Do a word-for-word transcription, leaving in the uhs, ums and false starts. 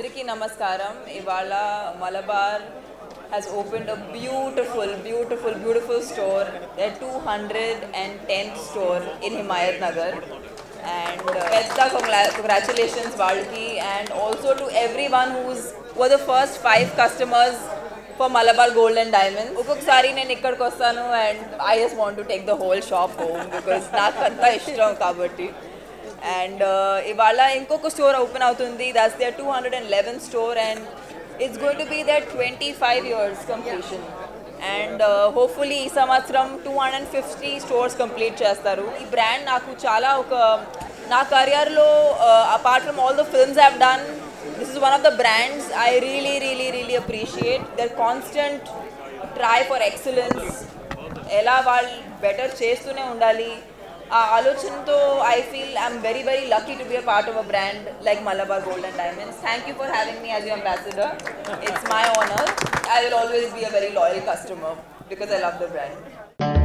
Andariki Namaskaram. Ivala Malabar has opened a beautiful, beautiful, beautiful store. Their two hundred tenth store in Himayat Nagar. And uh, congratulations Valki, and also to everyone who's were the first five customers for Malabar Gold and Diamonds. Ukukasari నేను ఇక్కడికి వస్తాను and I just want to take the whole shop home because నాకు అంతా ఇష్టం కాబట్టి. And ఇవాళ ఇంకొక store open అవుతుంది. That's their two hundred eleventh store and it's going to be their twenty-five years completion. And uh, hopefully ఈ సంవత్సరం two hundred fifty stores complete చేస్తారు. ఈ బ్రాండ్ నాకు చాలా ఒక నా కెరియర్లో apart from all the films I've done, this is one of the brands I really really really appreciate. Their constant try for excellence, ఎలా వాళ్ళు బెటర్ చేస్తూనే ఉండాలి. ఆ ఆలోచనతో I feel I'm very very lucky to be a part of a brand like Malabar Gold and Diamonds. Thank you for having me as your ambassador. It's my honor. I will always be a very loyal customer because I love the brand.